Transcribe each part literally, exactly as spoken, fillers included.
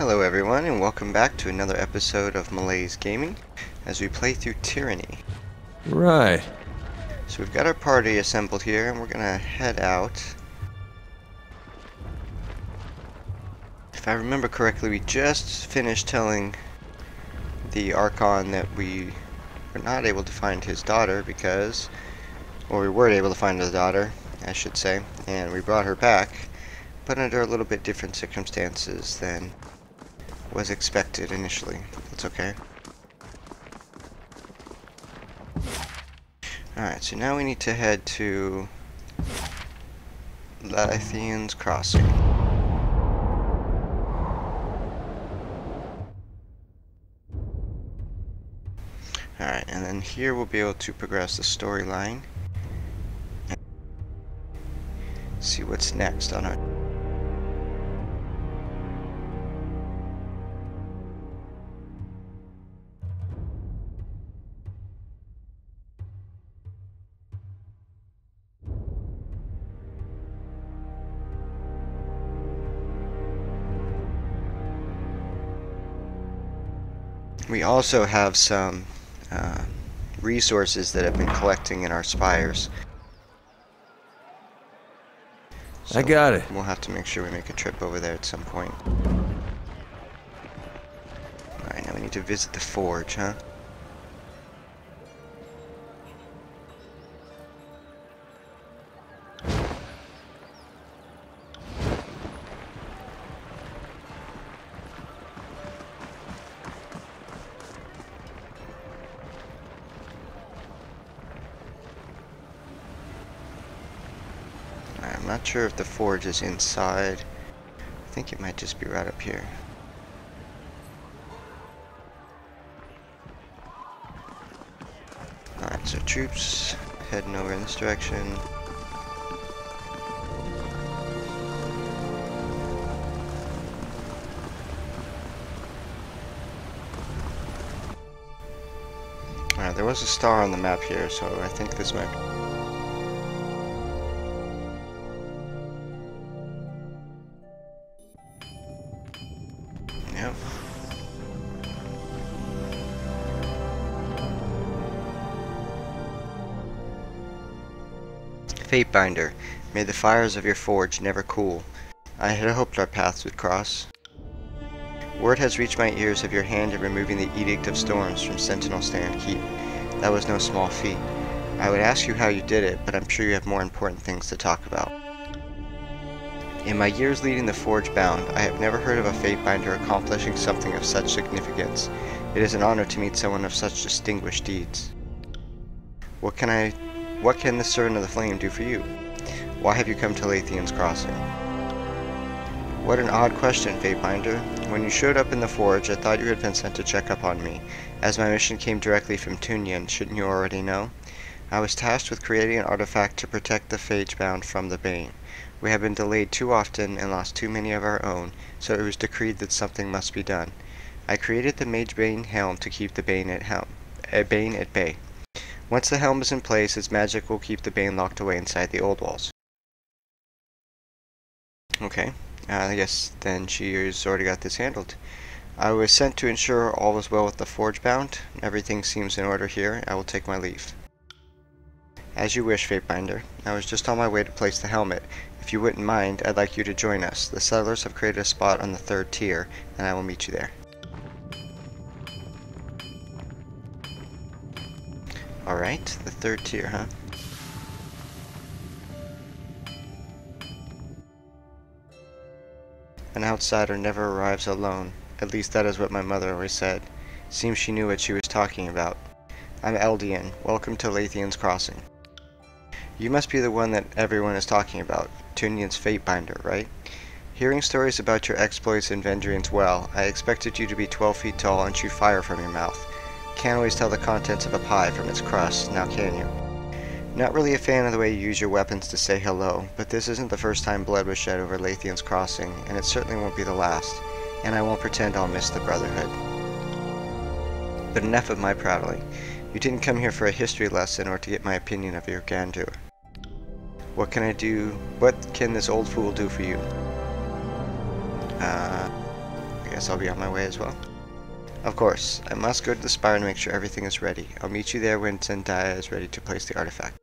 Hello everyone, and welcome back to another episode of Malaiz Gaming as we play through Tyranny. Right. So we've got our party assembled here and we're gonna head out. If I remember correctly, we just finished telling the Archon that we were not able to find his daughter because, or we weren't able to find his daughter, I should say, and we brought her back, but under a little bit different circumstances than was expected initially. That's okay. Alright, so now we need to head to Laithian's Crossing. Alright, and then here we'll be able to progress the storyline. See what's next on our... We also have some uh, resources that have been collecting in our spires. So I got it. We'll have to make sure we make a trip over there at some point. Alright, now we need to visit the forge, huh? I'm not sure if the forge is inside. I think it might just be right up here. Alright, so troops heading over in this direction. Alright, there was a star on the map here, so I think this might be... Yep. Fatebinder, may the fires of your forge never cool. I had hoped our paths would cross. Word has reached my ears of your hand in removing the Edict of Storms from Sentinel Stand Keep. That was no small feat. I would ask you how you did it, but I'm sure you have more important things to talk about. In my years leading the Forge Bound, I have never heard of a Fatebinder accomplishing something of such significance. It is an honor to meet someone of such distinguished deeds. What can I... What can the Servant of the Flame do for you? Why have you come to Laithian's Crossing? What an odd question, Fatebinder. When you showed up in the Forge, I thought you had been sent to check up on me. As my mission came directly from Tunyan, shouldn't you already know? I was tasked with creating an artifact to protect the Fagebound from the Bane. We have been delayed too often and lost too many of our own, so it was decreed that something must be done. I created the Magebane Helm to keep the Bane at, helm, uh, Bane at bay. Once the helm is in place, its magic will keep the Bane locked away inside the old walls. Okay, uh, I guess then she's already got this handled. I was sent to ensure all was well with the Forge Bound. Everything seems in order here. I will take my leave. As you wish, Fatebinder. I was just on my way to place the helmet. If you wouldn't mind, I'd like you to join us. The settlers have created a spot on the third tier, and I will meet you there. Alright, the third tier, huh? An outsider never arrives alone. At least that is what my mother always said. Seems she knew what she was talking about. I'm Eldian. Welcome to Laithian's Crossing. You must be the one that everyone is talking about, Tunyan's Fatebinder, right? Hearing stories about your exploits in Vendrian's Well, I expected you to be twelve feet tall and shoot fire from your mouth. Can't always tell the contents of a pie from its crust, now can you? Not really a fan of the way you use your weapons to say hello, but this isn't the first time blood was shed over Laithian's Crossing, and it certainly won't be the last, and I won't pretend I'll miss the Brotherhood. But enough of my prattling. You didn't come here for a history lesson or to get my opinion of your grandeur. What can I do? What can this old fool do for you? Uh, I guess guess I'll be on my way as well. Of course, I must go to the spire to make sure everything is ready. I'll meet you there when Zendaya is ready to place the artifact.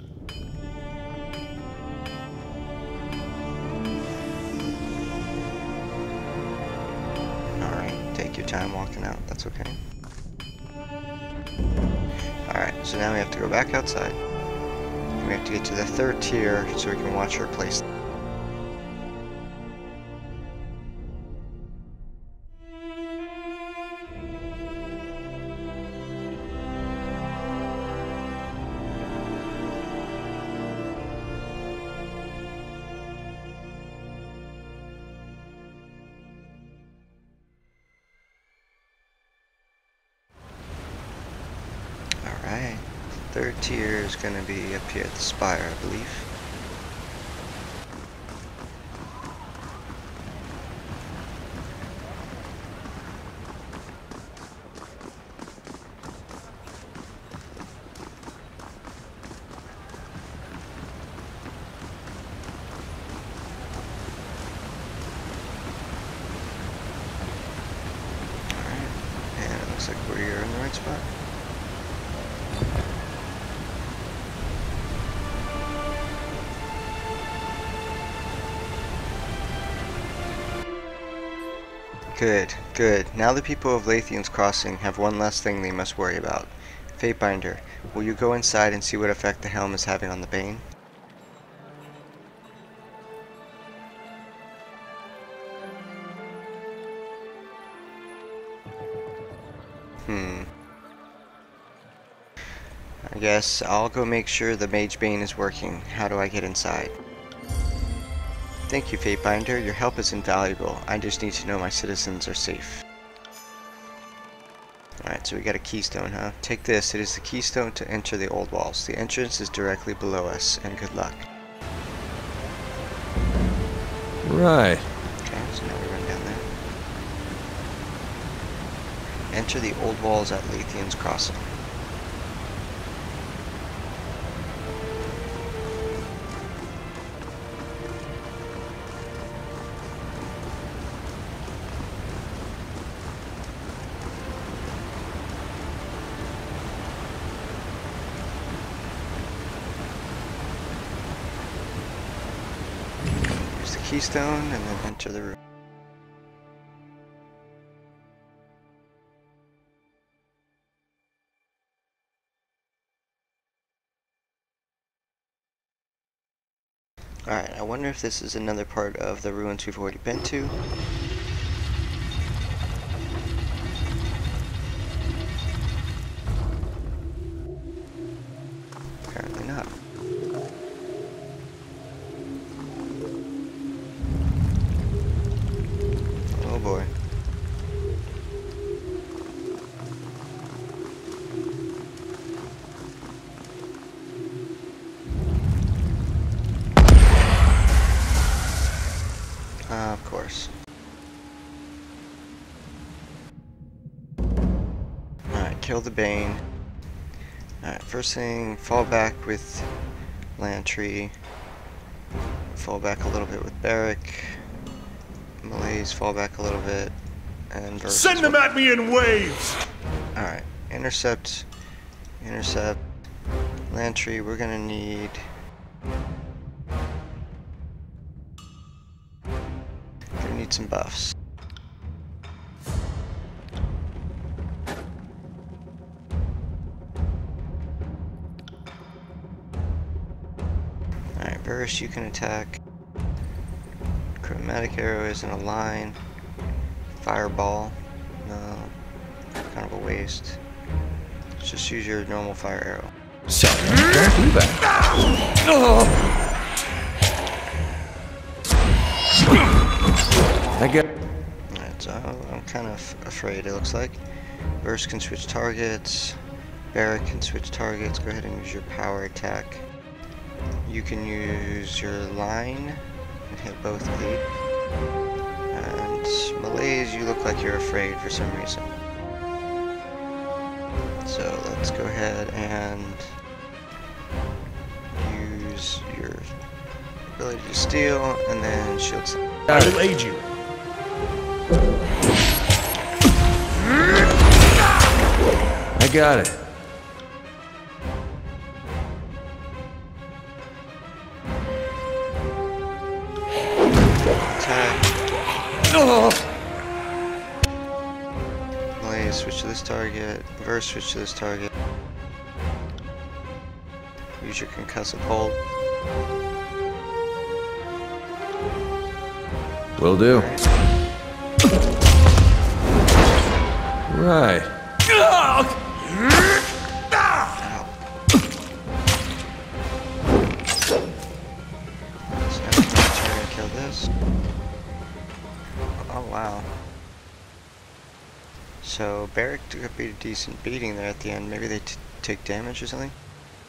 Alright, take your time walking out, that's okay. Alright, so now we have to go back outside. And we have to get to the third tier so we can watch her place. Alright, third tier is going to be up here at the spire, I believe. Alright, and it looks like we're in the right spot. Good, good. Now the people of Lathian's Crossing have one less thing they must worry about. Fatebinder, will you go inside and see what effect the helm is having on the Bane? Hmm. I guess I'll go make sure the Magebane is working. How do I get inside? Thank you, Fatebinder. Your help is invaluable. I just need to know my citizens are safe. Alright, so we got a keystone, huh? Take this. It is the keystone to enter the old walls. The entrance is directly below us, and good luck. Right. Okay, so now we run down there. Enter the old walls at Lathian's Crossing. Keystone and then enter the room. Alright, I wonder if this is another part of the ruins we've already been to. Apparently not. Oh boy. Uh, of course. Alright, kill the Bane. Alright, first thing, fall back with Lantry. Fall back a little bit with Barrack. Malaiz, fall back a little bit, and versus send them at me in waves! Alright, intercept, intercept, Lantry, we're gonna need... Gonna need some buffs. Alright, Burst, you can attack. Chromatic arrow is in a line. Fireball, no, kind of a waste. Let's just use your normal fire arrow. So, don't do that. I get. Alright, so I'm kind of afraid, it looks like. Burst can switch targets. Barrack can switch targets. Go ahead and use your power attack. You can use your line and hit both lead. And Malaiz, you look like you're afraid for some reason. So let's go ahead and use your ability to steal and then shield. I will aid you. got it. Attack. Malaiz, switch to this target. Reverse, switch to this target. Use your concussive hold. Will do. Right. Ow. So now I'm gonna try to kill this. Oh wow. So Barrack took a pretty decent beating there at the end. Maybe they t take damage or something?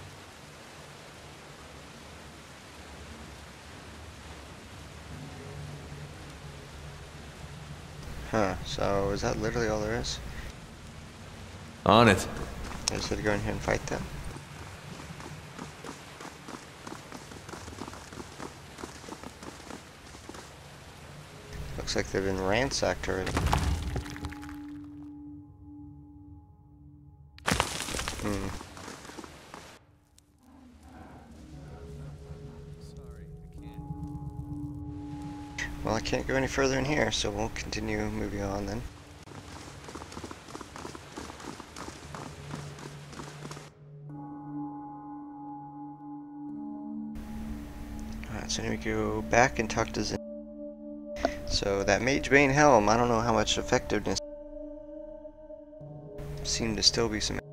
Huh, so is that literally all there is? On it. I just had to go in here and fight them. Looks like they've been ransacked already. Hmm. Well, I can't go any further in here, so we'll continue moving on then. Alright, so now we go back and talk to Zin. So that Magebane Helm, I don't know how much effectiveness. Seemed to still be some.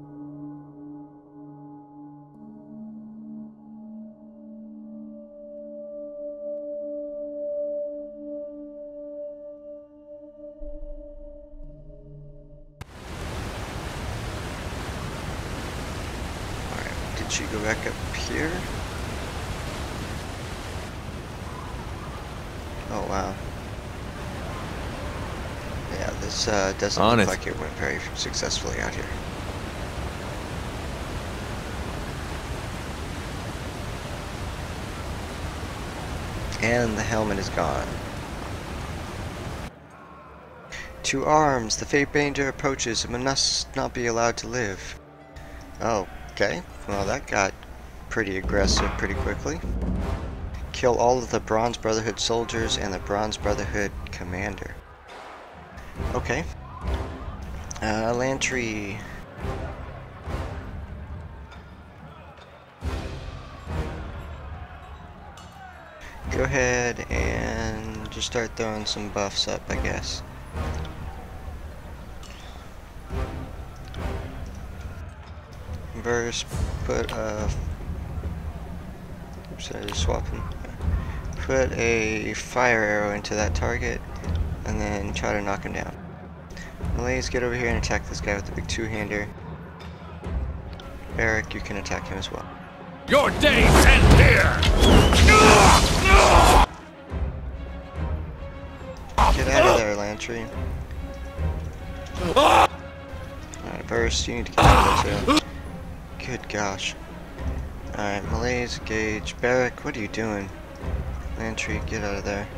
Did she go back up here? Oh wow. Yeah, this uh, doesn't On look it. like it went very successfully out here. And the helmet is gone. To arms! The Fate Ranger approaches and must not be allowed to live. Oh. Okay, well that got pretty aggressive pretty quickly. Kill all of the Bronze Brotherhood soldiers and the Bronze Brotherhood commander. Okay. Uh, Lantry. Go ahead and just start throwing some buffs up, I guess. Verse, put a. Should I just swap him? Put a fire arrow into that target, and then try to knock him down. Malaiz, get over here and attack this guy with the big two-hander. Barrack, you can attack him as well. Your days end here! Get out of there, Lantry. Alright, Verse, you need to get out of there too. Good gosh. Alright, Malaiz, Gage, Barrack, what are you doing? Lantry, get out of there.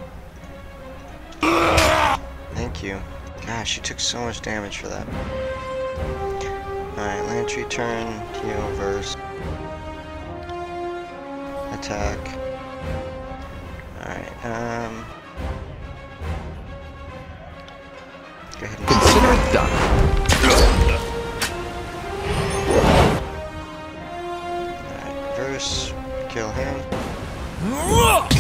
Thank you. Gosh, you took so much damage for that. Alright, Lantry, turn, heal, Verse. Attack. Alright, um... go ahead and Consider it done. Verse, kill him. Alright,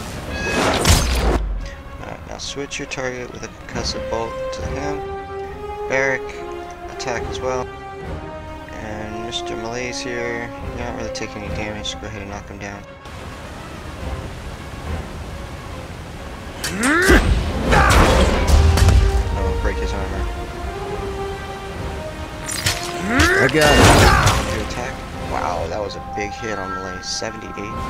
now switch your target with a concussive bolt to him. Barrack, attack as well. And Mister Malaiz here, you're not really taking any damage, so go ahead and knock him down. Oh, break his armor. I got it. Your attack. Wow, that was a big hit on Malaiz. seventy-eight.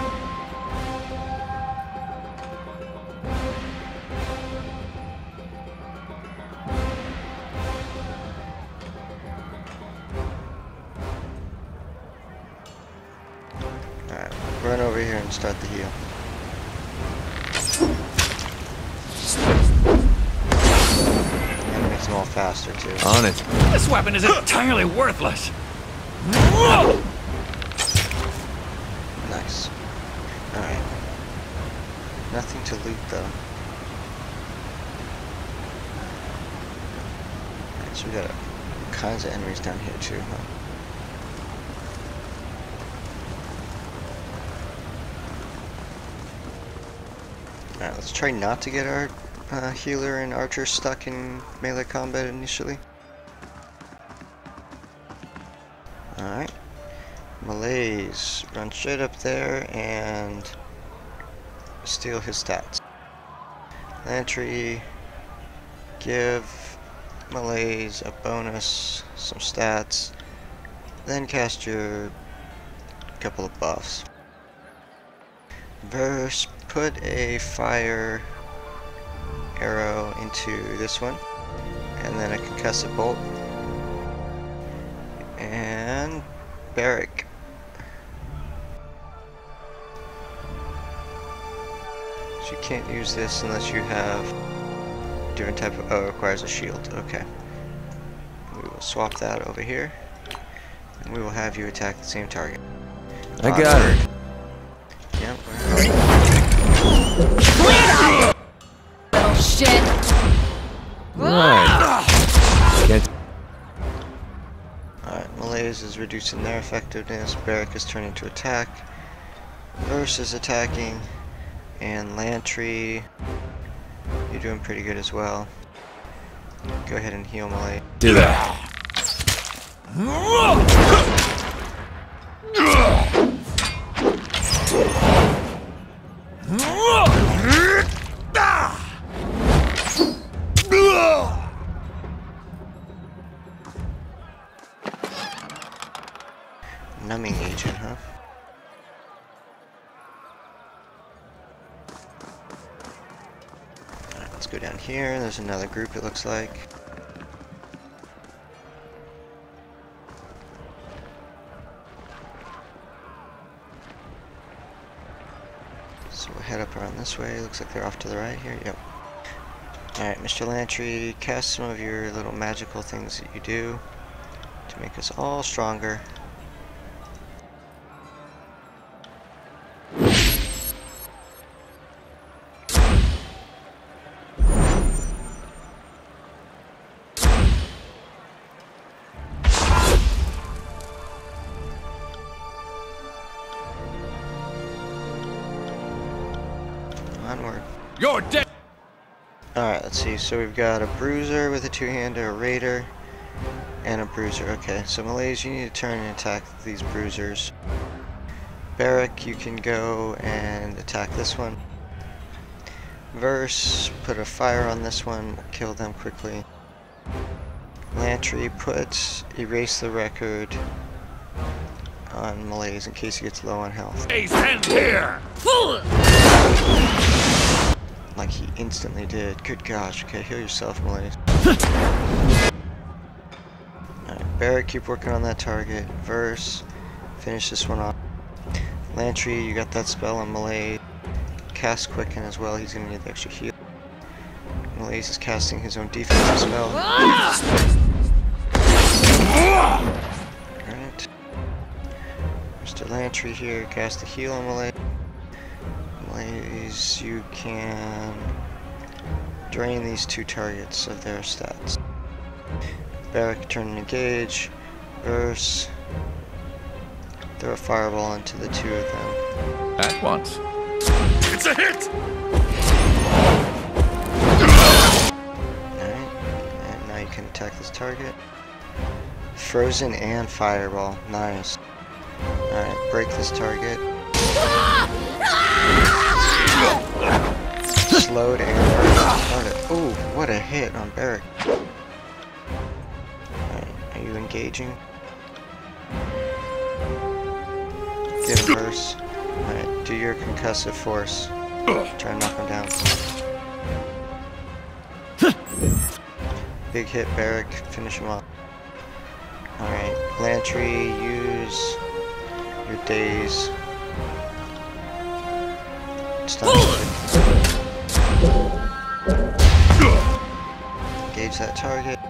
Alright, run over here and start the heal. Enemies them all faster too. On it. This weapon is entirely worthless. Nice. Alright. Nothing to loot though. Alright, so we got all kinds of enemies down here too, huh? Alright, let's try not to get our uh, healer and archer stuck in melee combat initially. Alright. Malaiz, run straight up there and steal his stats. Lantry, give Malaiz a bonus, some stats, then cast your couple of buffs. Verse, put a fire arrow into this one, and then a concussive bolt. And Barrack. So you can't use this unless you have different type of, oh, it requires a shield. Okay. We will swap that over here, and we will have you attack the same target. I got her. Yep. Oh shit! Right. Can't. Alright, Malaiz is reducing their effectiveness. Barrack is turning to attack. Verse is attacking. And Lantry, you're doing pretty good as well. Go ahead and heal Malaiz. Do that. Numbing agent, huh? Alright, let's go down here. There's another group, it looks like. So we'll head up around this way. Looks like they're off to the right here. Yep. Alright, Mister Lantry, cast some of your little magical things that you do to make us all stronger. Onward. You're dead. Alright, let's see. So we've got a bruiser with a two-hander, a raider, and a bruiser. Okay, so Malaiz, you need to turn and attack these bruisers. Barrack, you can go and attack this one. Verse, put a fire on this one, kill them quickly. Lantry, put erase the record on Malaiz in case he gets low on health. Ace hand here. Like he instantly did. Good gosh. Okay, heal yourself, Malaiz. Alright, Barrack, keep working on that target. Verse, finish this one off. Lantry, you got that spell on Malaiz. Cast Quicken as well, he's gonna need the extra heal. Malaiz is casting his own defensive spell. Alright. Mister Lantry here, cast the heal on Malaiz. Malaiz, you can drain these two targets of their stats. Barrack, turn and engage. Verse, throw a fireball into the two of them. At once. It's a hit! Alright, and now you can attack this target. Frozen and fireball, nice. Alright, break this target. Slowed and started. Ooh, what a hit on Barrack. Alright, are you engaging? Get him verse. Alright, do your concussive force. Try and knock him down. Big hit, Barrack. Finish him off. Alright, Lantry, use your daze. Stun. Engage engage that target.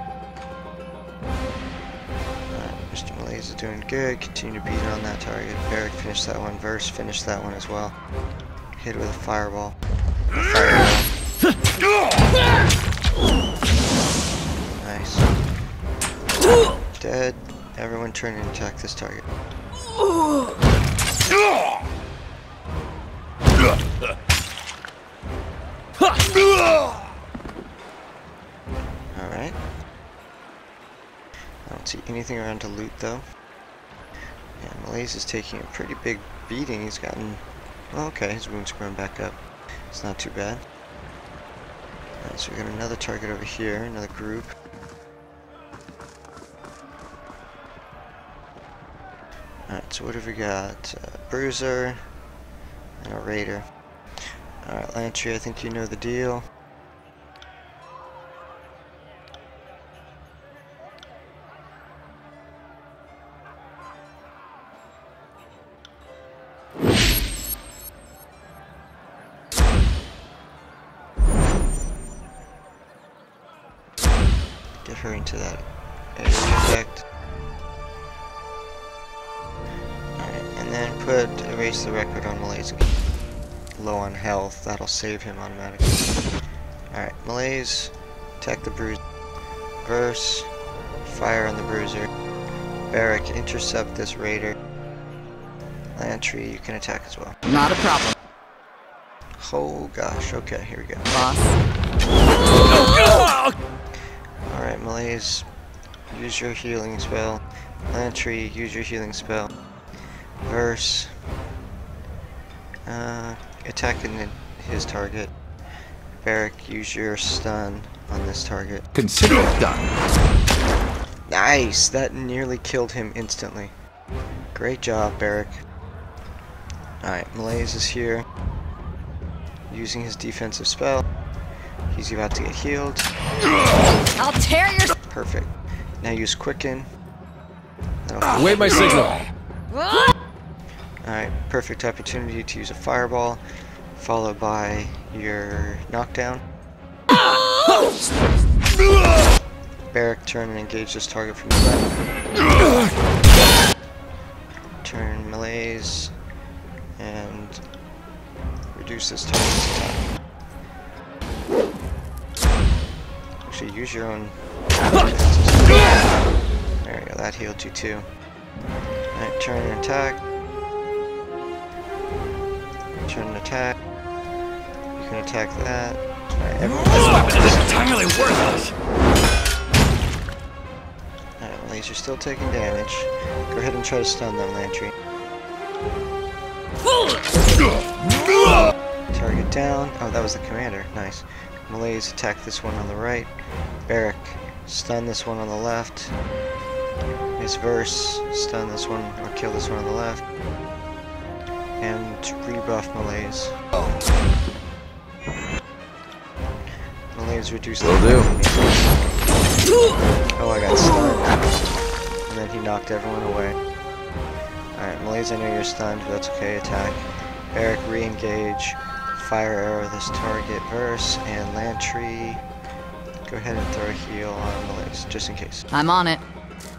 Alright, Mister Malaiz is doing good. Continue to beat on that target. Barrack, finish that one. Verse, finish that one as well. Hit with a fireball. A fireball. Nice. Dead. Everyone turn and attack this target. Alright. I don't see anything around to loot though. Yeah, Malaiz is taking a pretty big beating. He's gotten... Well, okay, his wounds growing back up. It's not too bad. Alright, so we got another target over here, another group. Alright, so what have we got? A bruiser and a raider. Alright, Lantry, I think you know the deal. Get her into that area effect. Alright, and then put erase the record on Malaiz again. Low on health, that'll save him automatically. Alright, Malaiz, attack the bruiser. Verse, fire on the bruiser. Barrack, intercept this raider. Lantry, you can attack as well. Not a problem. Oh gosh, okay, here we go. Boss. Alright, Malaiz, use your healing spell. Lantry, use your healing spell. Verse, uh, attacking his target. Barrack, use your stun on this target. Consider it done. Nice! That nearly killed him instantly. Great job, Barrack. Alright, Malaiz is here. Using his defensive spell. He's about to get healed. I'll tear your... Perfect. Now use Quicken. Wait my signal. Alright, perfect opportunity to use a fireball, followed by your knockdown. Barrack, turn and engage this target from the left. Turn Malaiz and reduce this target's attack. Actually, use your own. There we go, that healed you too. Alright, turn and attack. Turn and attack. You can attack that. Alright, everyone. This weapon is entirely worthless. Alright, Malaiz, you're still taking damage. Go ahead and try to stun them, Lantry. Target down. Oh, that was the commander. Nice. Malaiz, attack this one on the right. Barrack, stun this one on the left. Miss Verse, stun this one or kill this one on the left. And rebuff Malaiz. Malaiz reduced the Will do. Oh, I got stunned. And then he knocked everyone away. Alright, Malaiz, I know you're stunned, but that's okay. Attack. Barrack, re-engage. Fire arrow this target. Verse and Lantry. Go ahead and throw a heal on Malaiz, just in case. I'm on it.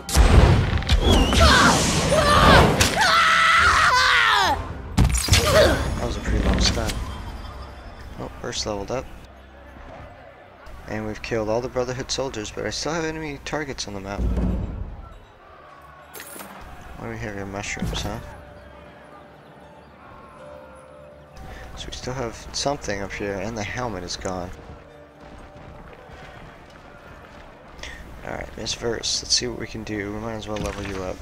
That was a pretty long stun. Oh, Verse leveled up. And we've killed all the Brotherhood soldiers, but I still have enemy targets on the map. Why do we have here? Mushrooms, huh? So we still have something up here, and the helmet is gone. Alright, Miss Verse, let's see what we can do. We might as well level you up.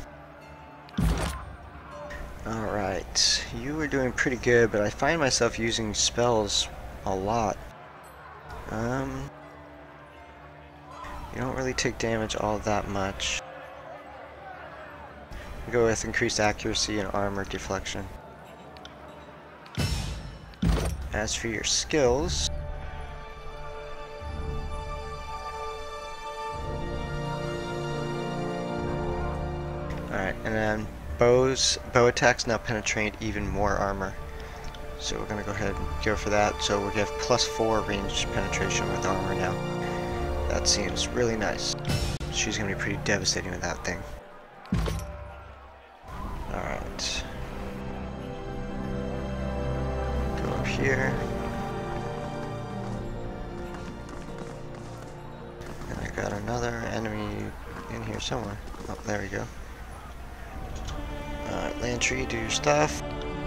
Alright, you were doing pretty good, but I find myself using spells a lot. Um, you don't really take damage all that much. We go with increased accuracy and armor deflection. As for your skills, alright, and then bows, bow attacks now penetrate even more armor. So we're gonna go ahead and go for that. So we have plus four range penetration with armor now. That seems really nice. She's gonna be pretty devastating with that thing. Alright. Go up here. And I got another enemy in here somewhere. Oh, there we go. Alright, Lantry, do your stuff.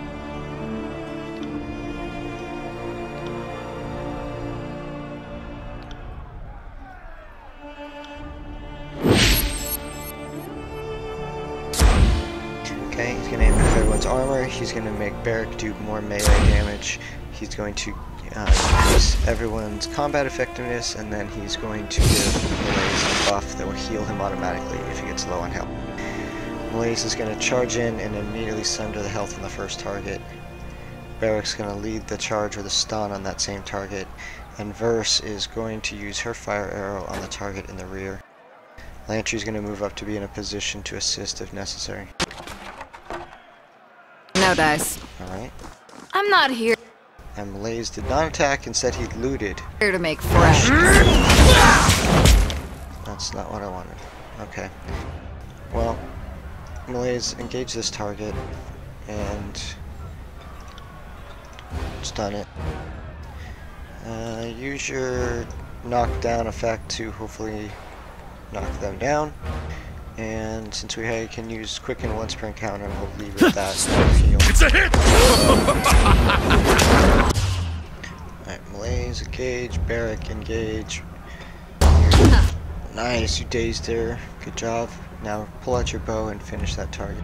Okay, he's gonna aim at everyone's armor. He's gonna make Barrack do more melee damage. He's going to uh, increase everyone's combat effectiveness, and then he's going to give Malaiz a buff that will heal him automatically if he gets low on health. Malaiz is going to charge in and immediately sunder the health on the first target. Barrack's going to lead the charge with a stun on that same target, and Verse is going to use her fire arrow on the target in the rear. Lantry's going to move up to be in a position to assist if necessary. No dice. Alright. I'm not here And Malaiz did not attack, instead he looted. here to make friends. That's not what I wanted. Okay. Well, Malaiz, engage this target and stun it. Uh, use your knockdown effect to hopefully knock them down. And since we can use quicken once per encounter, we'll leave it at that. It's a hit! Alright, Malaiz, engage. Barrack, engage. Nice, you dazed her. Good job. Now pull out your bow and finish that target.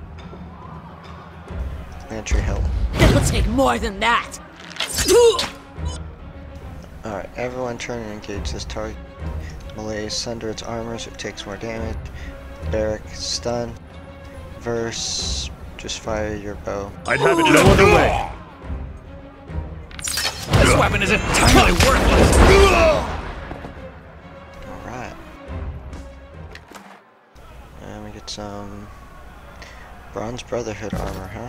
Lantry, help. It'll take more than that. Alright, everyone turn and engage this target. Malaiz, sunder its armor so it takes more damage. Barrack, stun. Verse, just fire your bow. I'd have it no other way. This weapon is entirely worthless. Alright. And we get some Bronze Brotherhood armor, huh?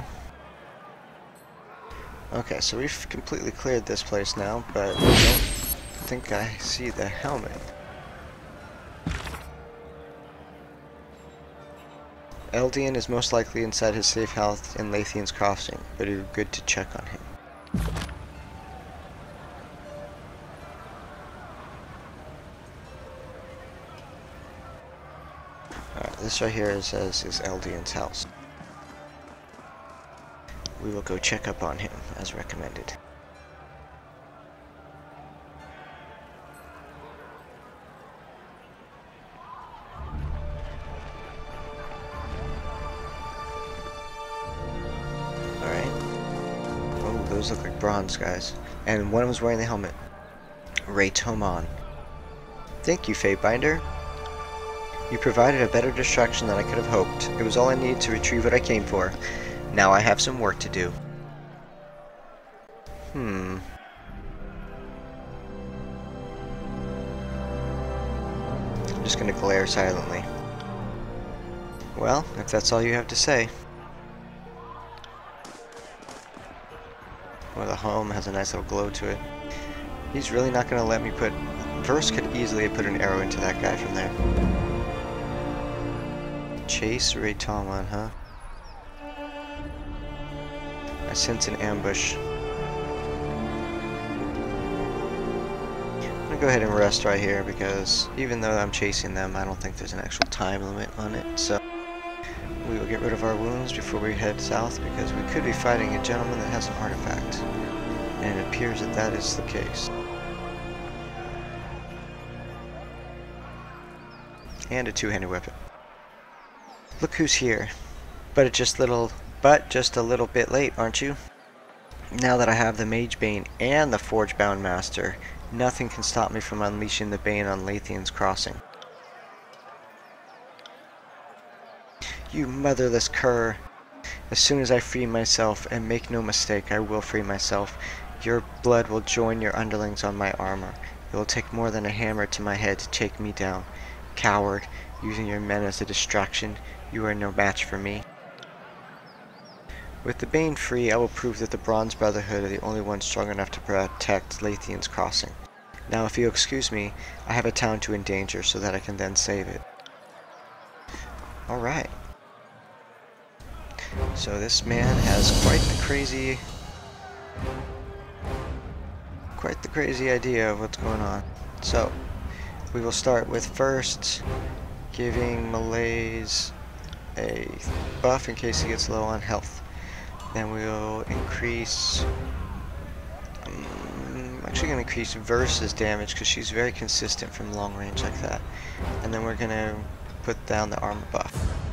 Okay, so we've completely cleared this place now, but I don't think I see the helmet. Eldian is most likely inside his safe house in Lathian's Crossing, but it would be good to check on him. Alright, this right here says is Eldian's house. We will go check up on him, as recommended. Those look like bronze guys. And one of them was wearing the helmet. Ray Tomon. Thank you, Fatebinder. You provided a better distraction than I could have hoped. It was all I needed to retrieve what I came for. Now I have some work to do. Hmm. I'm just gonna glare silently. Well, if that's all you have to say. Well, the home has a nice little glow to it. He's really not going to let me put... Verse could easily have put an arrow into that guy from there. Chase Ray Tomon, huh? I sense an ambush. I'm going to go ahead and rest right here because even though I'm chasing them, I don't think there's an actual time limit on it. So we will get rid of our wounds before we head south because we could be fighting a gentleman that has an artifact. And it appears that that is the case. And a two-handed weapon. Look who's here. But it's just little, but just a little bit late, aren't you? Now that I have the Magebane and the Forge-bound Master, nothing can stop me from unleashing the Bane on Lathian's Crossing. You motherless cur! As soon as I free myself, and make no mistake, I will free myself, your blood will join your underlings on my armor. It will take more than a hammer to my head to take me down. Coward, using your men as a distraction, you are no match for me. With the Bane free, I will prove that the Bronze Brotherhood are the only ones strong enough to protect Lathian's Crossing. Now if you'll excuse me, I have a town to endanger so that I can then save it. Alright. So this man has quite the crazy... quite the crazy idea of what's going on. So, we will start with first giving Malaiz a buff in case he gets low on health. Then we'll increase... Um, I'm actually going to increase Verse's damage because she's very consistent from long range like that. And then we're going to put down the armor buff.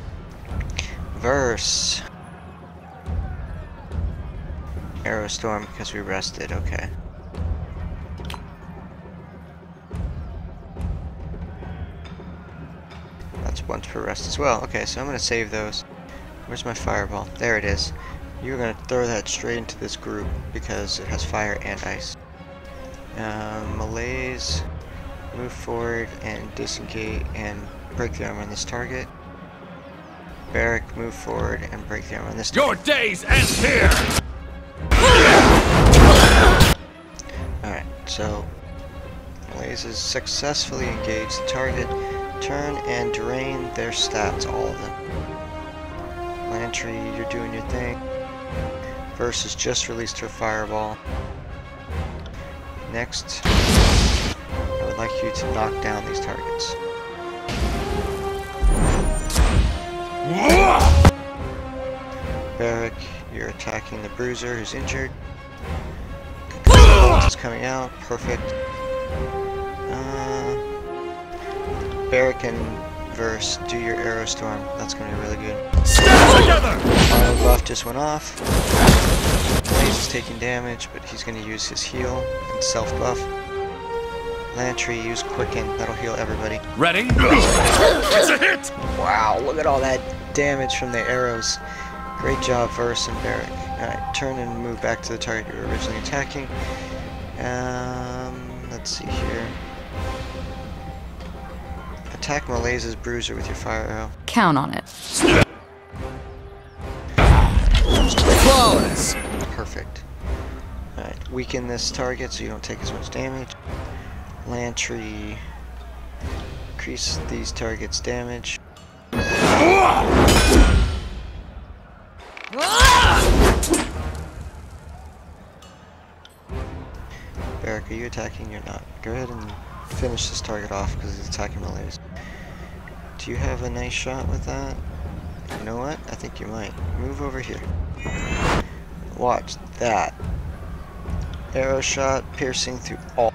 Verse. Arrow Storm because we rested, okay. That's once per rest as well. Okay, so I'm going to save those. Where's my fireball? There it is. You're going to throw that straight into this group because it has fire and ice. Um, Malaiz, move forward and disengage and break the armor on this target. Barrack, move forward and break the armor on this target. Your days end here! Alright, so Malaiz has successfully engaged the target. Turn and drain their stats, all of them. Lantry, you're doing your thing. Verse has just released her fireball. Next, I would like you to knock down these targets. Barrack, you're attacking the bruiser who's injured. Is coming out, perfect. Uh, Barrack and Verse, do your arrow storm. That's going to be really good. Stand together! Auto buff just went off. Malaiz is taking damage, but he's going to use his heal and self buff. Lantry, use quicken. That'll heal everybody. Ready? It's a hit! Wow, look at all that damage from the arrows. Great job, Verse and Barrack. Alright, turn and move back to the target you were originally attacking. Um, let's see here. Attack Malaiz's bruiser with your fire arrow. Count on it. Flawless! Perfect. Alright, weaken this target so you don't take as much damage. Lantry, increase these targets' damage. Barrack, are you attacking? You're not. Go ahead and finish this target off because he's attacking Malaiz. Do you have a nice shot with that? You know what? I think you might. Move over here. Watch that. Arrow shot piercing through all.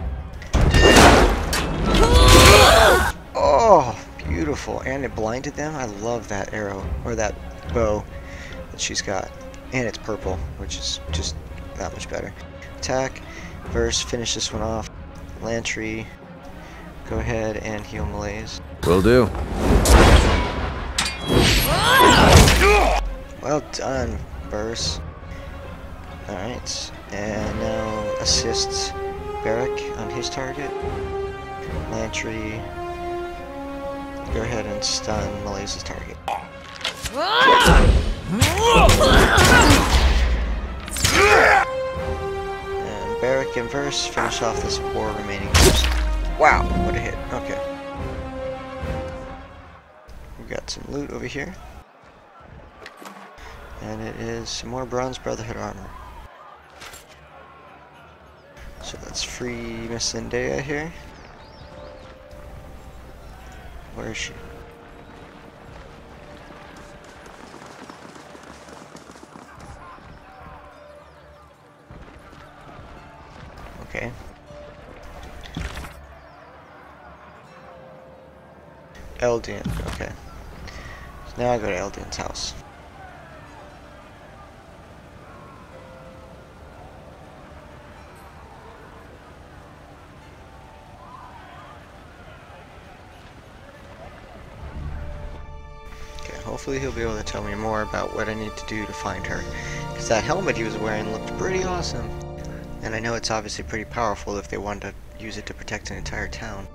Oh, beautiful. And it blinded them. I love that arrow, or that bow that she's got. And it's purple, which is just that much better. Attack. Verse, finish this one off. Lantry, go ahead and heal Malaiz. Will do. Well done, Verse. Alright, and now assists Barrack on his target. Lantry, go ahead and stun Malaiz's target. And Barrack and Verse finish off this four remaining person. Wow, what a hit. Okay. We've got some loot over here. And it is some more Bronze Brotherhood armor. So let's free Miss Zendaya here. Where is she? Okay. Eldian, okay. So now I go to Eldian's house. Okay, hopefully he'll be able to tell me more about what I need to do to find her. Because that helmet he was wearing looked pretty awesome. And I know it's obviously pretty powerful if they wanted to use it to protect an entire town.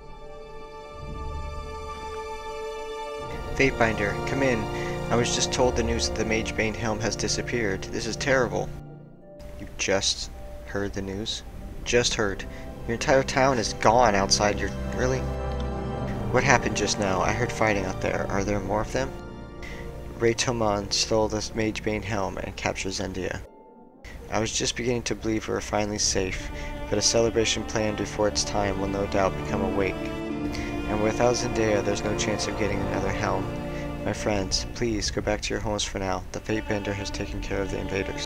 Fatebinder, come in. I was just told the news that the Magebane Helm has disappeared. This is terrible. You just heard the news? Just heard. Your entire town is gone outside your... Really? What happened just now? I heard fighting out there. Are there more of them? Raytomon stole the Magebane Helm and captured Zendaya. I was just beginning to believe we were finally safe, but a celebration planned before its time will no doubt become a wake. And without Zendaya, there's no chance of getting another helm. My friends, please go back to your homes for now. The Fatebender has taken care of the invaders.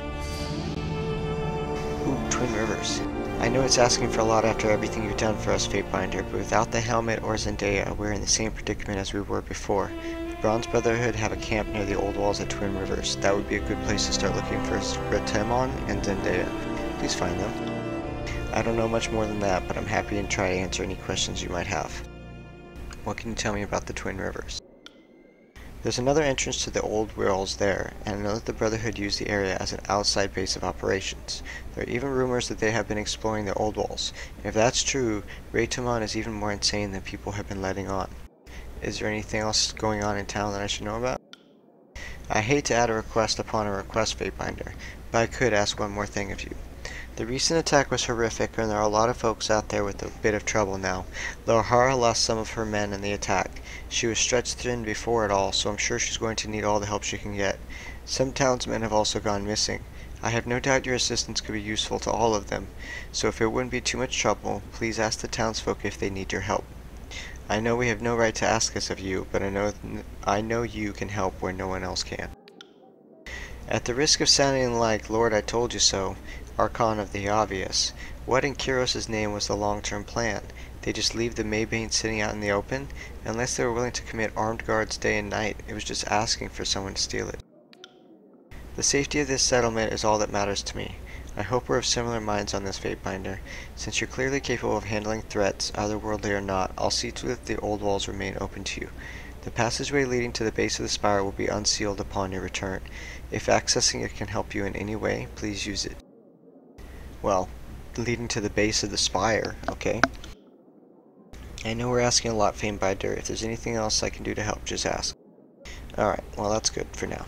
Ooh, Twin Rivers. I know it's asking for a lot after everything you've done for us, Fatebinder, but without the helmet or Zendaya, we're in the same predicament as we were before. The Bronze Brotherhood have a camp near the old walls at Twin Rivers. That would be a good place to start looking for Raytomon and Zendaya. Please find them. I don't know much more than that, but I'm happy to try to answer any questions you might have. What can you tell me about the Twin Rivers? There's another entrance to the old walls there, and I know that the Brotherhood used the area as an outside base of operations. There are even rumors that they have been exploring the old walls. If that's true, Raytomon is even more insane than people have been letting on. Is there anything else going on in town that I should know about? I hate to add a request upon a request, Fatebinder, but I could ask one more thing of you. The recent attack was horrific, and there are a lot of folks out there with a bit of trouble now. Lohara lost some of her men in the attack. She was stretched thin before it all, so I'm sure she's going to need all the help she can get. Some townsmen have also gone missing. I have no doubt your assistance could be useful to all of them, so if it wouldn't be too much trouble, please ask the townsfolk if they need your help. I know we have no right to ask this of you, but I know, I know you can help where no one else can. At the risk of sounding like Lord I Told You So, Archon of the Obvious, what in Kyros' name was the long-term plan? They just leave the Magebane sitting out in the open? Unless they were willing to commit armed guards day and night, it was just asking for someone to steal it. The safety of this settlement is all that matters to me. I hope we're of similar minds on this, Fatebinder. Since you're clearly capable of handling threats, otherworldly or not, I'll see to it that the old walls remain open to you. The passageway leading to the base of the spire will be unsealed upon your return. If accessing it can help you in any way, please use it. Well, leading to the base of the spire, okay. I know we're asking a lot, Fatebinder. If there's anything else I can do to help, just ask. Alright, well that's good for now.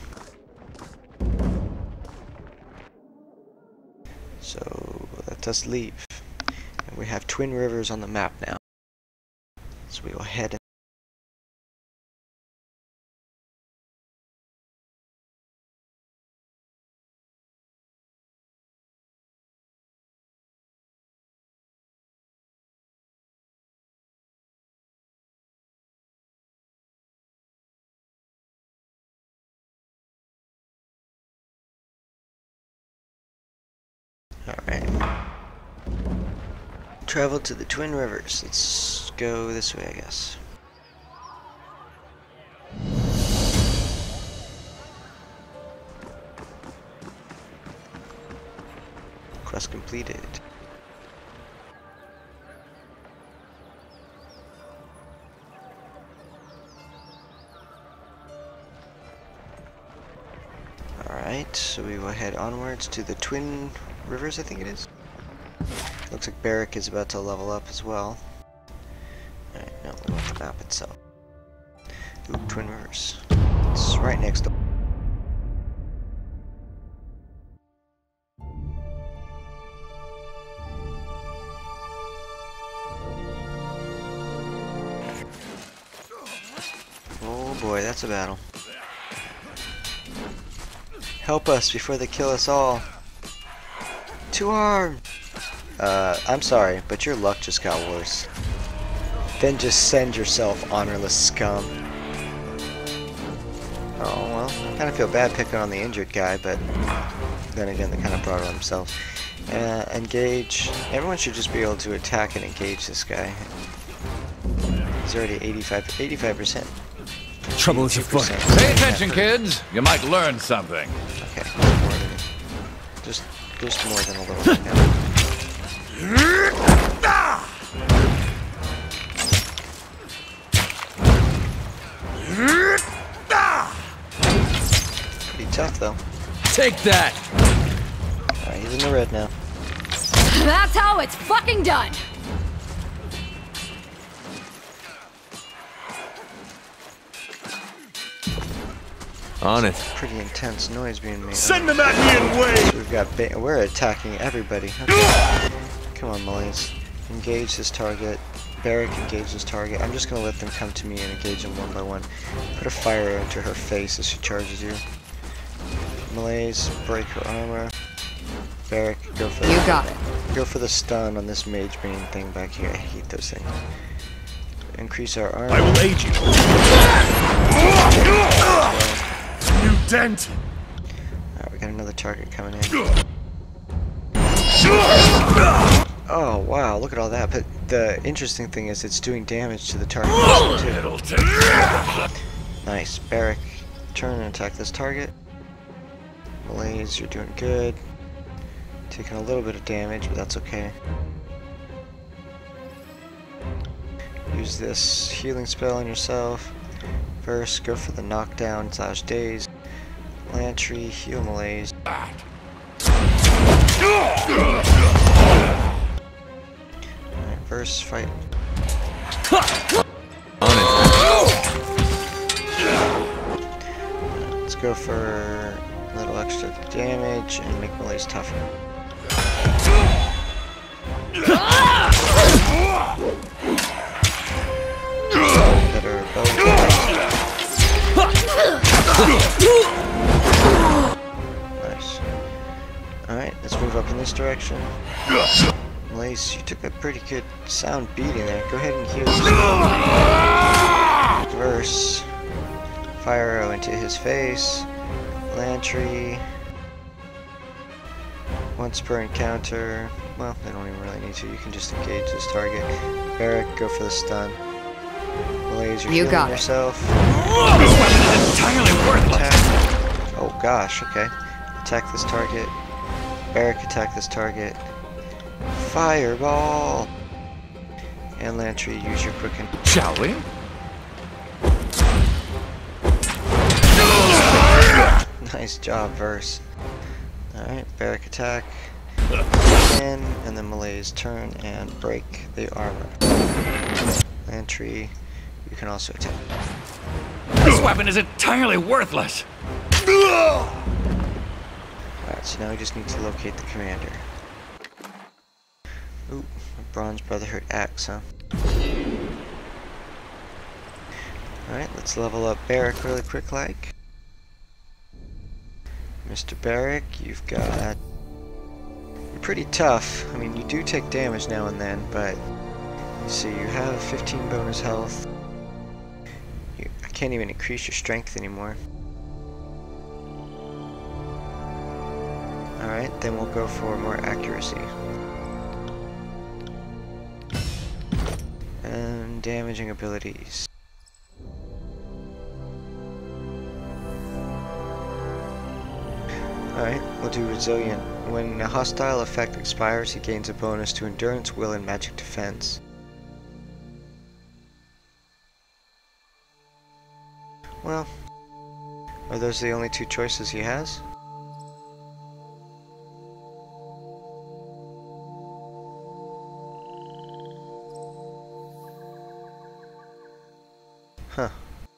So, let us leave. And we have Twin Rivers on the map now. So we will head in. Alright. Travel to the Twin Rivers. Let's go this way, I guess. Quest completed. Alright, so we will head onwards to the Twin Rivers, I think it is. Looks like Barrick is about to level up as well. Alright, no, we want the map itself. Ooh, Twin Rivers. It's right next door. Oh boy, that's a battle. Help us before they kill us all. Two arm! Uh, I'm sorry, but your luck just got worse. Then just send yourself, honorless scum. Oh, well, I kind of feel bad picking on the injured guy, but then again, they kind of brought it on themselves. Uh, engage. Everyone should just be able to attack and engage this guy. He's already eighty-five, eighty-five percent. Trouble is afoot. Pay attention, kids. You might learn something. Okay, more than, just, just more than a little bit now. Pretty tough, though. Take that! Alright, he's in the red now. That's how it's fucking done! On it. Pretty intense noise being made. Send them at me in waves. So we've got ba we're attacking everybody. Okay. Come on, Malaiz. Engage this target. Barrack, engage this target. I'm just going to let them come to me and engage them one by one. Put a fire arrow into her face as she charges you. Malaiz, break her armor. Barrack, go for the, You got it. Go for the stun on this Magebane thing back here. I hate those things. Increase our armor. I will aid you. You dent! Alright, we got another target coming in. Oh, wow, look at all that. But the interesting thing is it's doing damage to the target too. It'll take. Nice. Barrack, turn and attack this target. Malaiz, you're doing good. Taking a little bit of damage, but that's okay. Use this healing spell on yourself. First, go for the knockdown slash daze. Lantry, heal Malaiz. Alright, first fight. Let's go for a little extra damage and make Malaiz tougher. Better bow Nice. Alright, let's move up in this direction. Malaiz, you took a pretty good sound beating there. Go ahead and heal yourself. Reverse. Fire arrow into his face. Lantry. Once per encounter. Well, they don't even really need to. You can just engage this target. Barrack, go for the stun. Malaiz, you're You healing got it. yourself. This weapon is entirely worthless! Attack. Oh gosh, okay. Attack this target. Barrack, attack this target. Fireball! And Lantry, use your quicken. Shall we? Nice job, Verse. Alright, Barrack attack. Again, and then Malaiz turn and break the armor. Lantry, you can also attack. This weapon is entirely worthless! Alright, so now we just need to locate the commander. Ooh, a Bronze Brotherhood axe, huh? Alright, let's level up Barrack really quick like. Mister Barrack, you've got... You're pretty tough. I mean, you do take damage now and then, but... You see, you have fifteen bonus health. You, I can't even increase your strength anymore. Alright, then we'll go for more accuracy. And damaging abilities. Alright, we'll do Resilient. When a hostile effect expires, he gains a bonus to Endurance, Will, and Magic Defense. Well, are those the only two choices he has? Huh.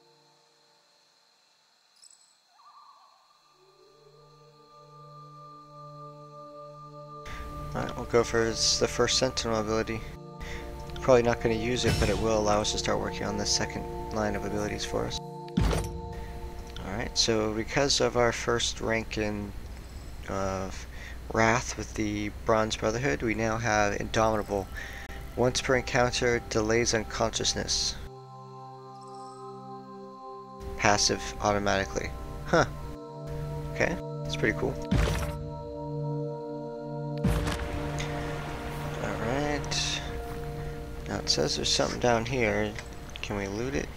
Alright, we'll go for his, the first Sentinel ability. Probably not going to use it, but it will allow us to start working on the second line of abilities for us. Alright, so because of our first rank in uh, Wrath with the Bronze Brotherhood, we now have Indomitable. Once per encounter, delays unconsciousness. Passive automatically. Huh. Okay, that's pretty cool. Alright. Now it says there's something down here. Can we loot it?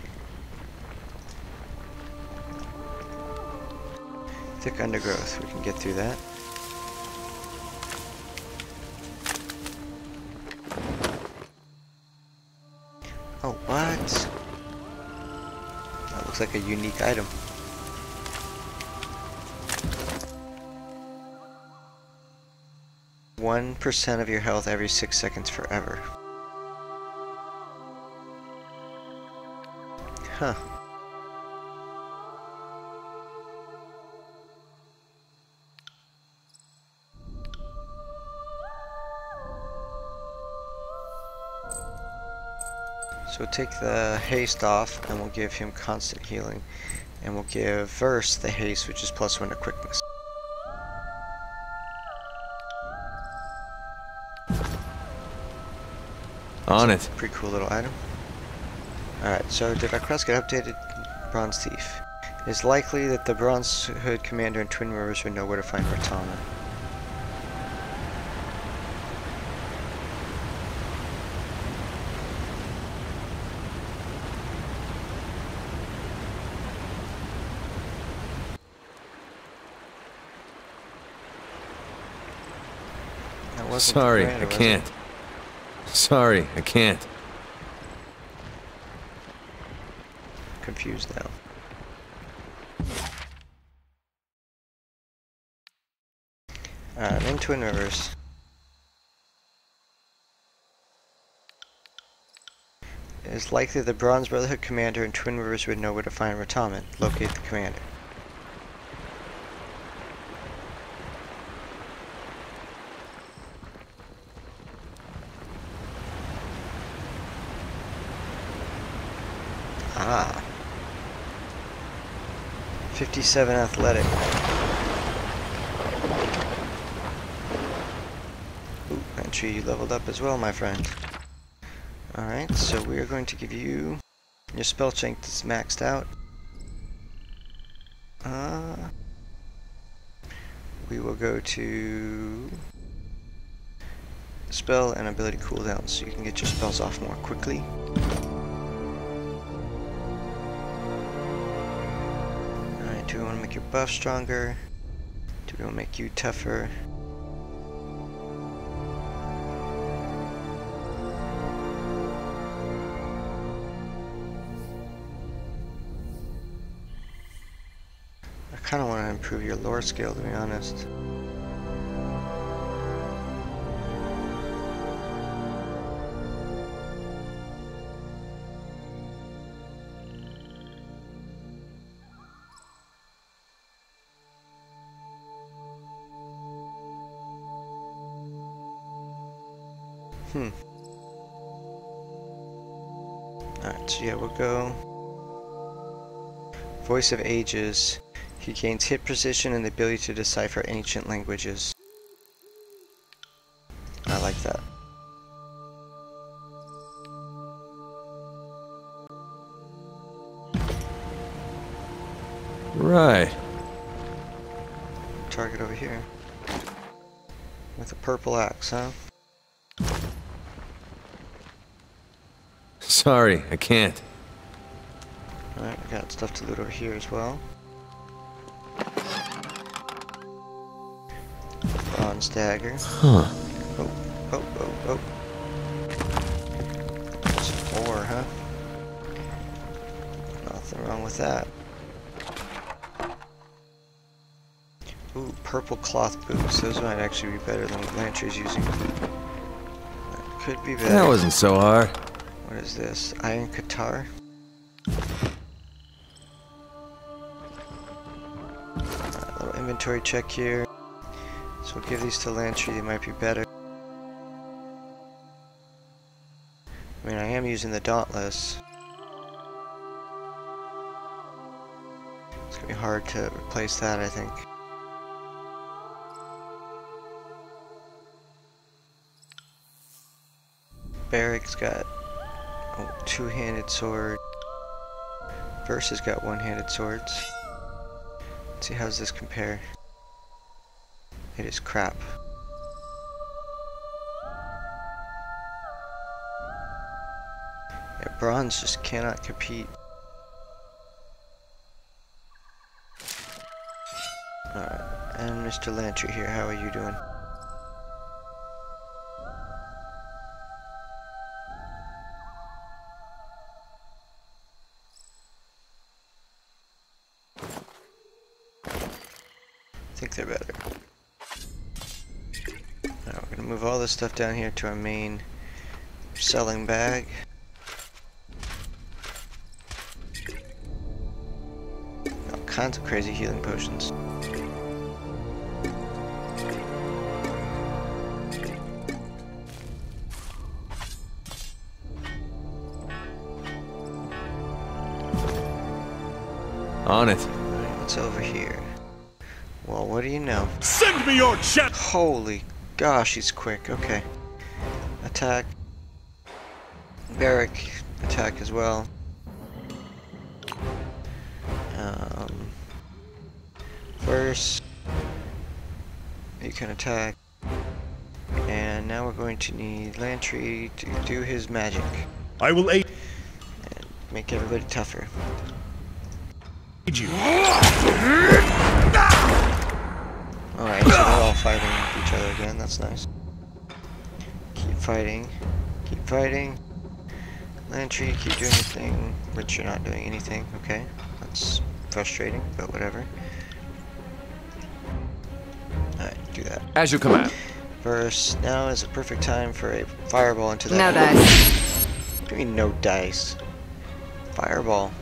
Thick undergrowth, we can get through that. Oh, what? That looks like a unique item. one percent of your health every six seconds forever. Huh. So we'll take the haste off, and we'll give him constant healing. And we'll give Verse the haste, which is plus one to quickness. On it. Pretty cool little item. Alright, so did our quest get updated? Bronze Thief. It is likely that the Bronze Hood Commander and Twin Rivers would know where to find Ratana. That wasn't the Sorry, commander, I was can't. it? Sorry, I can't. Confused now. Alright, I'm in Twin Rivers. It is likely the Bronze Brotherhood Commander and Twin Rivers would know where to find Rataman. Locate the commander. Ah. fifty-seven athletic. Ooh, entry, you leveled up as well, my friend. Alright, so we are going to give you your spell strength is maxed out. Uh, we will go to spell and ability cooldown so you can get your spells off more quickly. Alright, do we want to make your buff stronger? Do we want to make you tougher? I kind of want to improve your lore skill, to be honest. Hmm. Alright, so yeah, we'll go Voice of Ages. He gains hit precision and the ability to decipher ancient languages. I like that. Right. Target over here. With a purple axe, huh? Sorry, I can't. Alright, we got stuff to loot over here as well. Bronze dagger. Huh. Oh, oh, oh, oh. There's four, huh? Nothing wrong with that. Ooh, purple cloth boots. Those might actually be better than what Lantry's using. That could be better. That wasn't so hard. What is this? Iron Qatar? Alright, little inventory check here. So we'll give these to Lantry, they might be better. I mean, I am using the Dauntless. It's gonna be hard to replace that, I think. Barrick's got a two-handed sword. Verse has got one-handed swords. Let's see, how's this compare? It is crap. Yeah, bronze just cannot compete. Alright, and Mister Lantry here, how are you doing? I think they're better. Now we're gonna move all this stuff down here to our main selling bag. All kinds of crazy healing potions. On it. What's over here? Well, what do you know? Send me your jet! Holy gosh, he's quick. Okay. Attack. Barrack, attack as well. Um, first, you can attack. And now we're going to need Lantry to do his magic. I will aid And make everybody tougher. you. Alright, so they're all fighting each other again, that's nice. Keep fighting. Keep fighting. Lantry, keep doing your thing, which you're not doing anything, okay? That's frustrating, but whatever. Alright, do that. As you command. First, now is a perfect time for a fireball into that. No dice. What do you mean no dice? Fireball.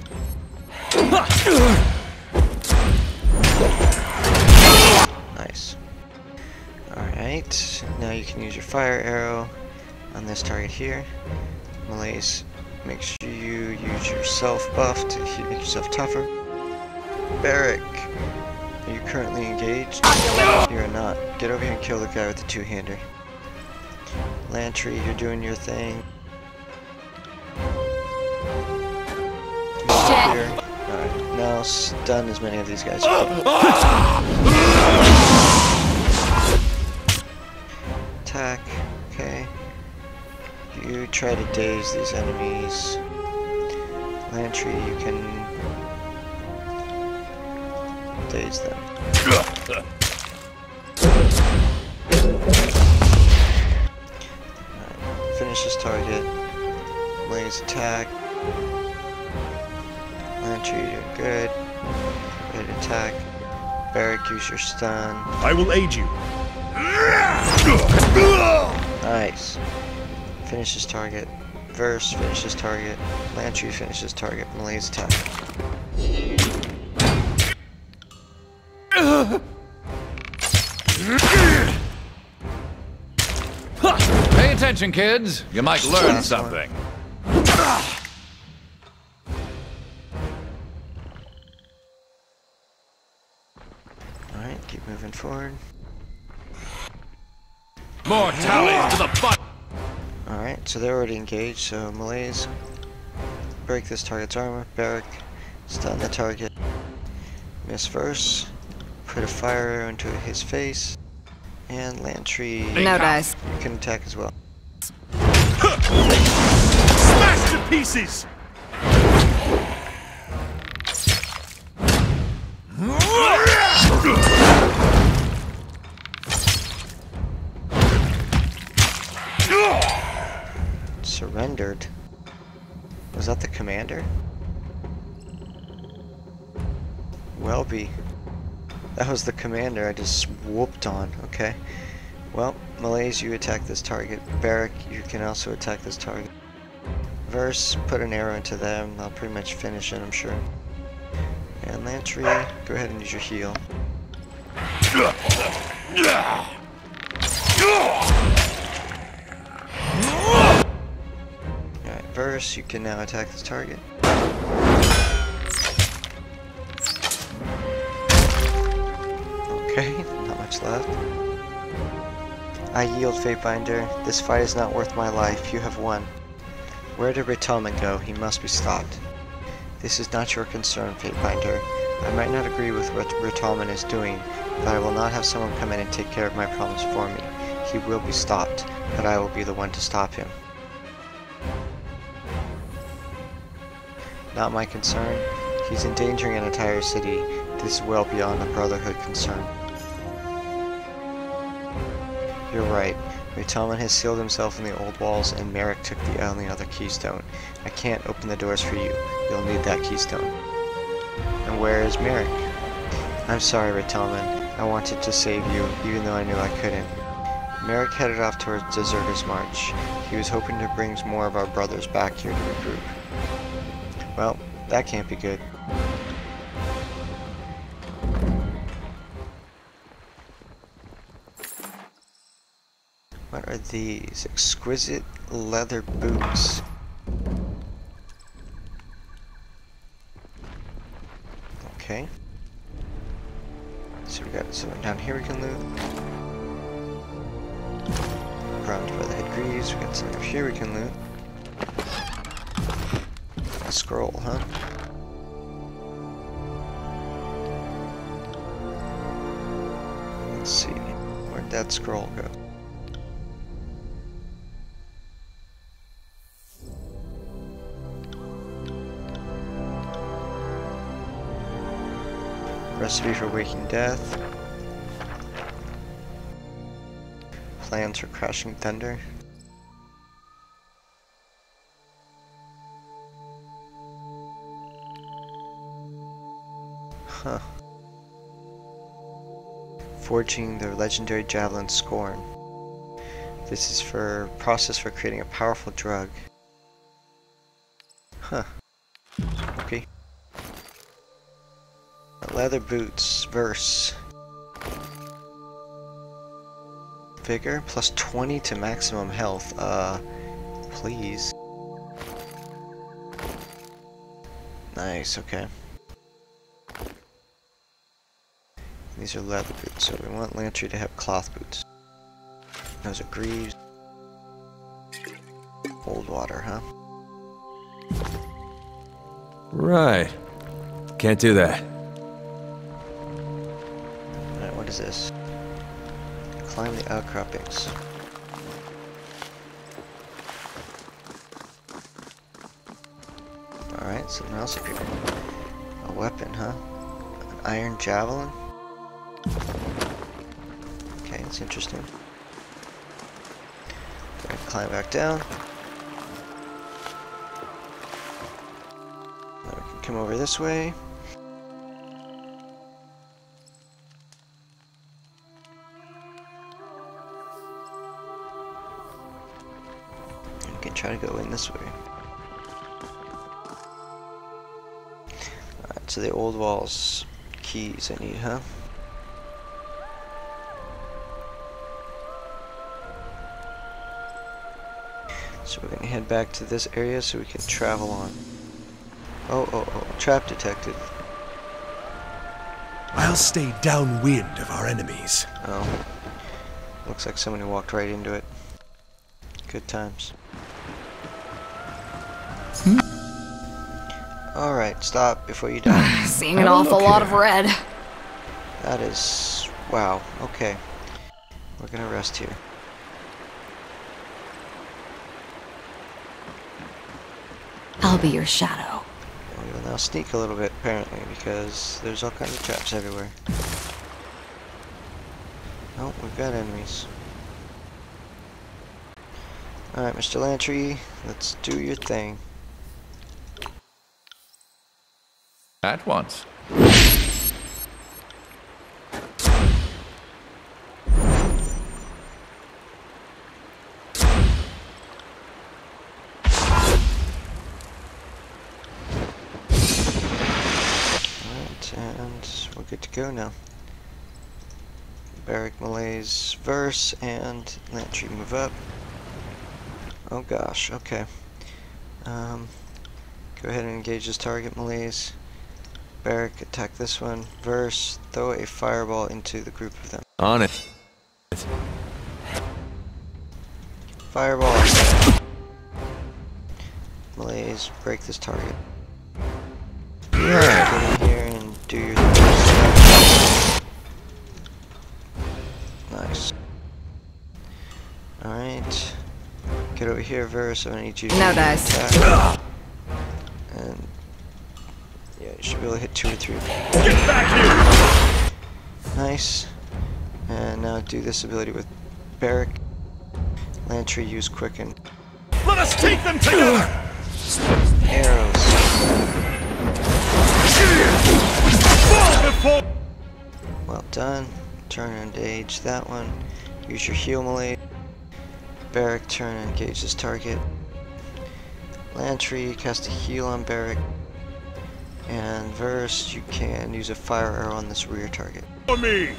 Nice. Alright, now you can use your fire arrow on this target here. Malaiz, make sure you use your self buff to make yourself tougher. Barrack, are you currently engaged? You are not. Get over here and kill the guy with the two-hander. Lantry, you're doing your thing. Here. Alright, now stun as many of these guys. Attack, okay. You try to daze these enemies. Lantry, you can daze them. Alright, finish this target. Malaiz attack. Lantry, you're doing good. Ready to attack. Barrack, use your stun. I will aid you. Nice. Finish this target. Verse, finish this target. Lantry, finish this target. Malaiz attack. Pay attention, kids. You might learn Last something. Alright, keep moving forward. More tallies to the butt. Alright, so they're already engaged, so Malaiz, break this target's armor. Barrack, stun the target. Miss Verse, put a fire arrow into his face. And Lantry, No dice. you can attack as well. Smash to pieces. Surrendered? Was that the commander? Welby. That was the commander I just whooped on, okay. Well, Malaiz, you attack this target. Barrack, you can also attack this target. Verse, put an arrow into them. I'll pretty much finish it, I'm sure. And Lantry, go ahead and use your heal. Alright, Verse, you can now attack this target. Okay, not much left. I yield, Fatebinder. This fight is not worth my life. You have won. Where did Ritoman go? He must be stopped. This is not your concern, Fatebinder. I might not agree with what Ritoman is doing, but I will not have someone come in and take care of my problems for me. He will be stopped, but I will be the one to stop him. Not my concern. He's endangering an entire city. This is well beyond the Brotherhood concern. You're right. Ritoman has sealed himself in the old walls, and Merrick took the only other keystone. I can't open the doors for you. You'll need that keystone. And where is Merrick? I'm sorry, Ritoman. I wanted to save you, even though I knew I couldn't. Merrick headed off towards Deserter's March. He was hoping to bring more of our brothers back here to regroup. Well, that can't be good. What are these? Exquisite leather boots. Okay. So we got something down here we can loot. Surrounded by the head greaves. We got something up here we can loot. A scroll, huh? Let's see. Where'd that scroll go? Recipe for waking death. Plans for crashing thunder. Huh. Forging the legendary javelin Scorn. This is for process for creating a powerful drug. Huh. Okay. Leather boots, verse. Vigor, plus twenty to maximum health. Uh, please. Nice, okay. These are leather boots, so we want Lantry to have cloth boots. Those are greaves. Old water, huh? Right. Can't do that. Alright, what is this? Climb the outcroppings. Alright, something else up here. A weapon, huh? An iron javelin? Okay, that's interesting. Go ahead and climb back down. Now we can come over this way. And we can try to go in this way. Alright, so the old walls keys I need, huh? So we're gonna head back to this area so we can travel on. Oh, oh, oh, trap detected. I'll stay downwind of our enemies. Oh, looks like somebody walked right into it. Good times. Alright, stop before you die. Seeing an awful lot of red. That is... wow, okay. We're gonna rest here. I'll be your shadow. We will now sneak a little bit, apparently, because there's all kinds of traps everywhere. Oh, we've got enemies. Alright, Mister Lantry, let's do your thing. At once. And we're good to go now. Barrack, Malaiz, verse, and Lantry move up. Oh gosh, okay. Um, go ahead and engage this target, Malaiz. Barrack, attack this one. Verse, throw a fireball into the group of them. On it. Fireball! Malaiz, break this target. Yeah. Get in here and do your thing. Nice. Alright. Get over here, Verse. I'm gonna need you to No dice. attack. And yeah, you should be able to hit two or three. Get back here! Nice. And now do this ability with Barrack. Lantry, use Quicken. Let us take them together! Arrows. Well done. Turn and engage that one. Use your heal Malaiz. Barrack, turn and engage this target. Lantry, cast a heal on Barrack. And Verse, you can use a fire arrow on this rear target. For me!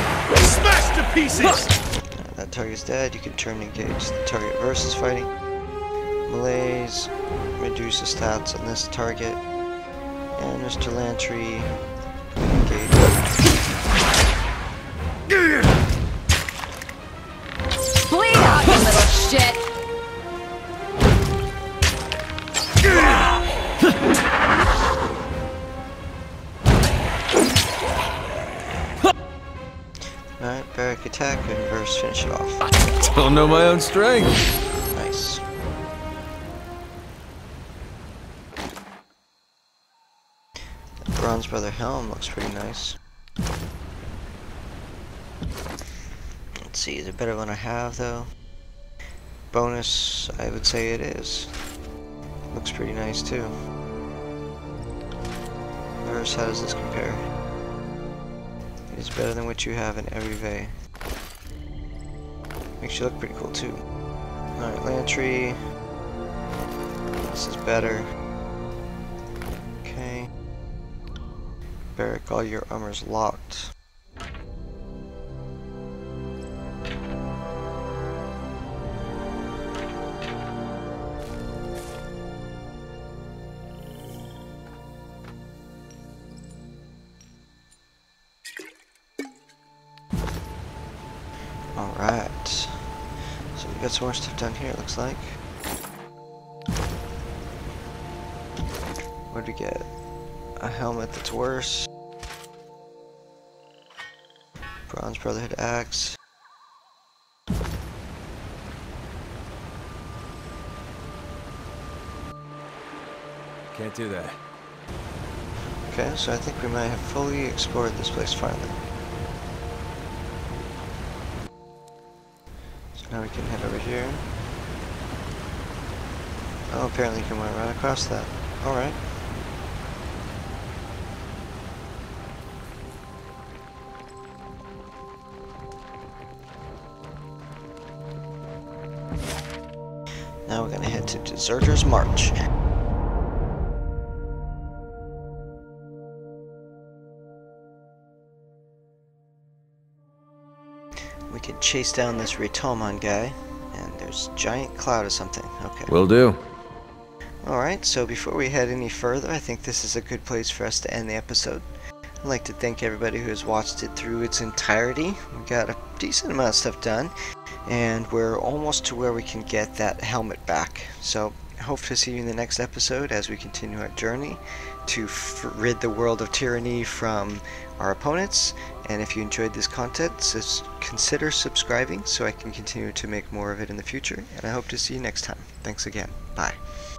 Smash to pieces! That target's dead. You can turn and engage the target Verse is fighting. Malaiz, reduce the stats on this target. And Mister Lantry, engage. Bleed out, you little shit! Alright, barrack attack and burst, finish it off. Don't know my own strength. Nice. The Bronze Brother Helm looks pretty nice. Let's see, is it better one I have though? Bonus, I would say it is. Looks pretty nice too. Verse, how does this compare? It is better than what you have in every way. Makes you look pretty cool too. Alright, Lantry. This is better. Okay. Barrack, all your armor's locked. Alright, so we got some more stuff down here, it looks like. What did we get? A helmet that's worse. Bronze Brotherhood axe. Can't do that. Okay, so I think we might have fully explored this place finally. Now we can head over here. Oh, apparently you can run right across that. Alright. Now we're gonna head to Deserter's March. We can chase down this Retomon guy, and there's a giant cloud or something. Okay. Will do. Alright, so before we head any further, I think this is a good place for us to end the episode. I'd like to thank everybody who has watched it through its entirety. We got a decent amount of stuff done, and we're almost to where we can get that helmet back. So, I hope to see you in the next episode as we continue our journey to f rid the world of tyranny from our opponents. And if you enjoyed this content, just consider subscribing so I can continue to make more of it in the future. And I hope to see you next time. Thanks again. Bye.